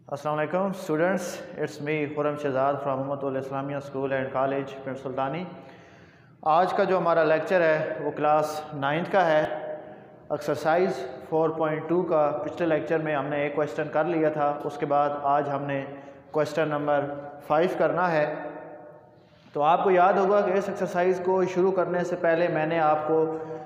अस्सलाम वालेकुम students, it's me Khurram Shahzad from Ummatul Islamia school and college Pind Sultani. आज का जो हमारा लेक्चर है वो क्लास 9th का है। एक्सरसाइज 4.2 का पिछले लेक्चर में हमने एक क्वेश्चन कर लिया था, उसके बाद आज हमने क्वेश्चन नंबर 5 करना है। तो आपको याद होगा कि इस एक्सरसाइज को शुरू करने से पहले मैंने आपको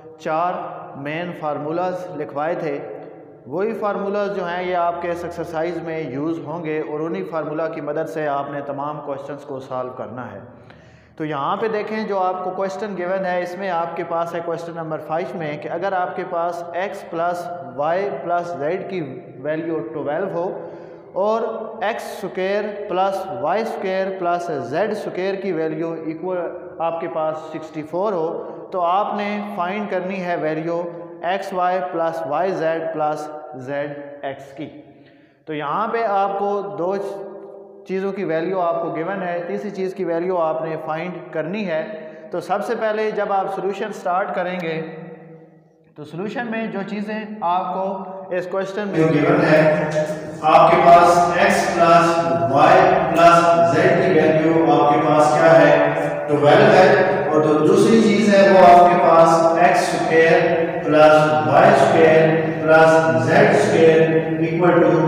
4 मेन फार्मूलाज लिखवाए थे। वही फार्मूलाज जो हैं ये आपके इस एक्सरसाइज में यूज़ होंगे और उन्हीं फार्मूला की मदद से आपने तमाम क्वेश्चंस को सॉल्व करना है। तो यहाँ पे देखें, जो आपको क्वेश्चन गिवन है इसमें आपके पास है क्वेश्चन नंबर 5 में कि अगर आपके पास x plus Y plus Z की वैल्यू 12 हो और X square plus Y square plus Z square की वैल्यू इक्वल आपके पास 64 हो, तो आपने फाइंड करनी है value X Y plus Y Z plus Z X की। तो यहाँ पे आपको दो चीज़ों की वैल्यू आपको गिवन है, तीसरी चीज़ की वैल्यू आपने फाइंड करनी है। तो सबसे पहले जब आप सॉल्यूशन स्टार्ट करेंगे तो सॉल्यूशन में जो चीज़ें आपको इस क्वेश्चन में गिवन है, आपके पास x plus Y plus Z की वैल्यू आपके पास क्या है 12 है, और तो दूसरी चीज़ है वो आपके पास X square plus Y square plus Z square equal to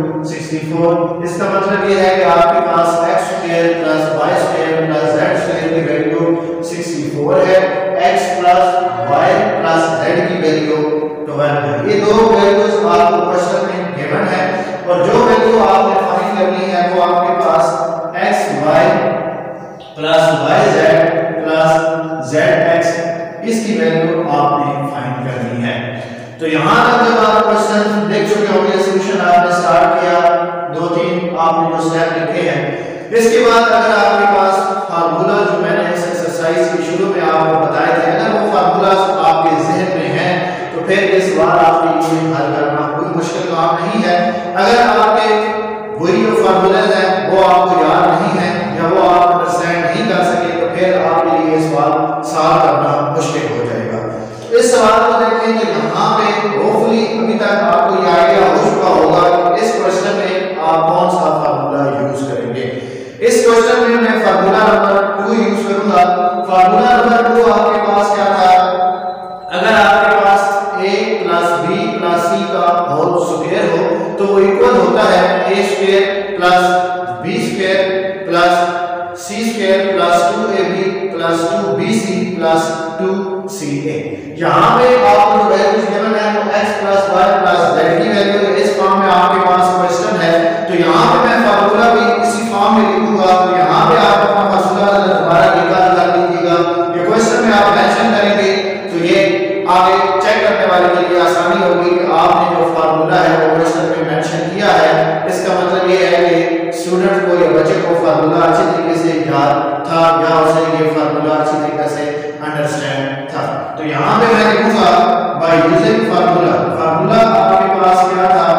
64। इसका मतलब ये है कि आपके पास X square plus Y square plus Z square की वैल्यू 64 है, X plus Y plus Z की वैल्यू 12 है। ये दो वैल्यूज आपको क्वेश्चन में गिवन है और जो वैल्यू आपने फाइंड करनी है वो आपके पास X Y plus Y Z plus Z X, इसकी वैल्यू आपने फाइंड करनी है। तो यहां तक जब आप क्वेश्चन देख चुके होंगे, सॉल्यूशन आपने स्टार्ट किया, 2-3 आपने जो स्टेप लिखे हैं, इसके बाद अगर आपके पास फार्मूला जो मैंने इस एक्सरसाइज के शुरू में आपको बताए थे, अगर वो फार्मूला आपके जहन में है तो फिर इस बार आपके लिए हल करना कोई मुश्किल काम नहीं है। अगर आपके वही जो फार्मूलाज हैं वो आपको याद नहीं है या वो आप अंडरस्टैंड नहीं कर सके तो फिर आपके लिए इस बार सॉल्व करना मुश्किल हो जाएगा। इस सवाल को देखें तो यहाँ पे होपफुली अभी तक आपको ये आइडिया हो चुका होगा कि इस क्वेश्चन में आप कौन सा फार्मूला यूज करेंगे। इस क्वेश्चन में मैं फार्मूला नंबर 2 यूज करूंगा। फार्मूला नंबर 2 आपके पास क्या था, अगर आपके पास a plus b plus c का होल स्क्वायर हो तो वो इक्वल होता है a square plus b square plus c square plus 2ab plus 2bc plus 2ca। यहाँ पे आपको वैल्यूज गिवन है तो x plus y plus z की वैल्यू इस फॉर्म में आपके पास क्वेश्चन है, तो यहाँ पे मैं फार्मूला भी इसी फॉर्म में लिखूंगा। तो यहाँ पे आप अपना फार्मूला दोबारा निकाल कर लीजिएगा, ये क्वेश्चन में आप मेंशन करेंगे तो ये आगे चेक करने वाले के लिए आसानी होगी कि आपने जो फार्मूला है वो क्वेश्चन में मेंशन किया है। इसका मतलब ये है कि स्टूडेंट को या बच्चे को फार्मूला अच्छी तरीके से याद था या उसे ये फार्मूला अच्छी तरीके से अंडरस्टैंड था। तो यहाँ पे मैं लिखूंगा बाय यूजिंग फार्मूला। फार्मूला आपके पास क्या था,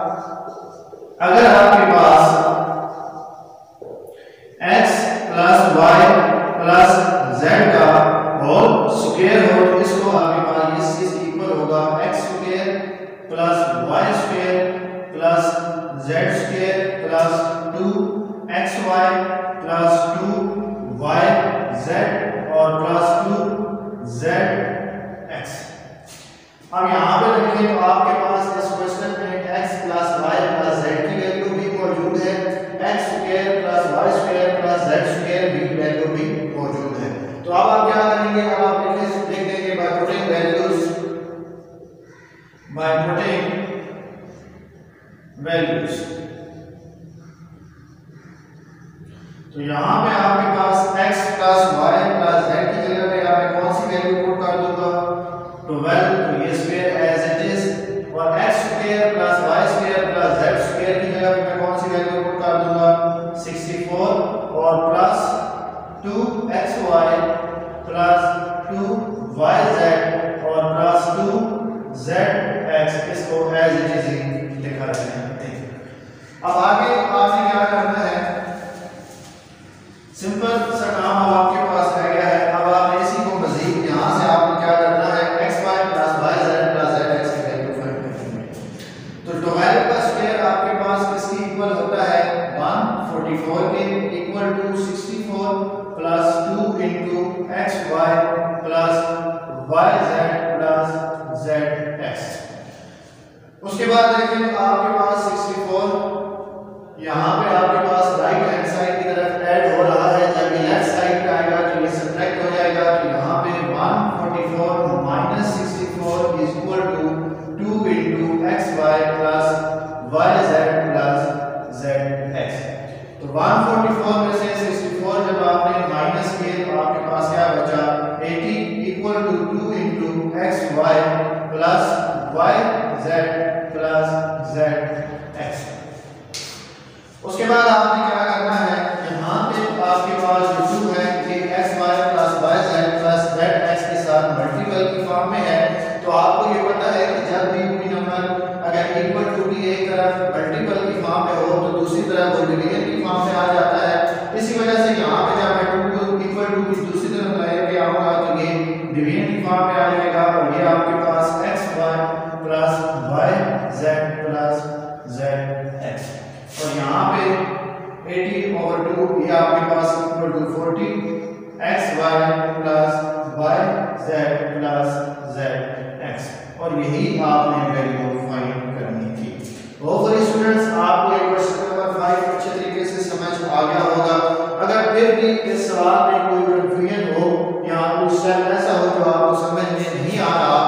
अगर आपके पास x plus Y plus Z का होल स्क्वायर हो तो इसको आपके पास इस चीज इक्वल होगा x square plus Y square plus Z square plus 2xy plus 2yz और प्लस 2zx। अब यहाँ पे देखें तो आपके पास इस क्वेश्चन में x plus Y plus z की वैल्यू भी मौजूद है, x square plus Y square plus z square की वैल्यू भी मौजूद है। तो अब आप क्या करेंगे, अब आप लिख देंगे by putting values, by putting values. तो यहाँ पे आपके पास x plus Y plus z की जगह पे यहाँ पे कौन सी वैल्यू पुट कर दूंगा 12, तो ये स्क्वायर एज इट इज, और x square plus Y square plus z square की जगह पे मैं कौन सी वैल्यू पुट कर दूंगा 64 और प्लस 2xy प्लस 2yz और प्लस 2zx, इसको एज इट इज लिखा रहता है। अब आगे आपने क्या करना है, सिंपल सा काम अब आपके पास रह गया है। अब आपने इसी को मजीद यहाँ से आपने क्या करना है xy plus yz plus zx की वैल्यू फाइंड करनी है। तो 12 का स्क्वायर आपके पास किसकी इक्वल होता है 144 के equal to 64 plus 2 into X Y plus Y Z plus Z X. उसके बाद देखें आपके पास 64 यहाँ पे आपके पास राइट हैंड साइड की तरफ ऐड हो रहा है, जब ये लेफ्ट साइड पे आएगा तो ये सब्ट्रैक्ट हो जाएगा। तो यहाँ पे 144 minus 64 is equal to 2 into X Y plus Y Z plus Z X. तो 144 में से 64 जब आपने माइनस किए तो आपके पास क्या बचा 80 equal to 2 into X Y plus Y Z plus Z X. उसके बाद आपने क्या करना है, यहाँ पे आपके पास जो 2 है कि X Y plus Y Z plus Z X के साथ मल्टीपल की फॉर्म में है। तो आपको ये पता है कि जब भी कोई नंबर अगर इक्वल टू की एक तरफ मल्टीपल की फॉर्म में हो तो दूसरी तरफ वो डिवीजन की फॉर्म में आ जाता है। इसी वजह से यहाँ पे जब मैं 2 को इक्वल टू की दूसरी तरफ लेके आऊँगा तो ये डिवीजन की फॉर्म में आ जाएगा और ये आपके पास X Y plus Y Z plus Z X. और यहाँ पे 80/2 ये आपके पास equal to 40 X Y plus Y Z plus Z X. और यही आपने वैल्यू फाइंड करनी थी। होपफुली स्टूडेंट्स आपको ये क्वेश्चन नंबर 5 अच्छे तरीके से समझ आ गया होगा। अगर फिर भी इस सवाल में कोई कंफ्यूजन हो या कोई स्टेप ऐसा हो जो आपको समझ में नहीं आ रहा